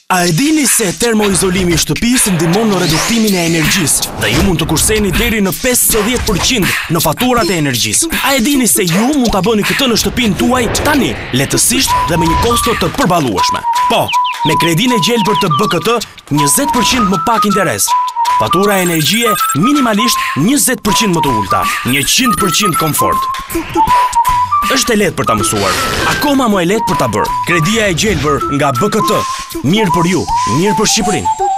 A e dini se termoizolimi i shtëpisë ndihmon në reduktimin e energjisë dhe ju mund të kurseni deri në 50% në faturat e energjisë. A e dini se ju mund ta bëni këtë në shtëpinë tuaj tani, lehtësisht dhe me një kosto të përballueshme. Po, me kredinë e gjelbër të BKT, 20% më pak interes. Fatura e energjie minimalisht 20% më të ulta, 100% komfort. Është e lehtë për ta mësuar, akoma më e lehtë për ta bërë. Kredia e gjelbër nga BKT. Mirë për ju, mirë për Shqipërinë.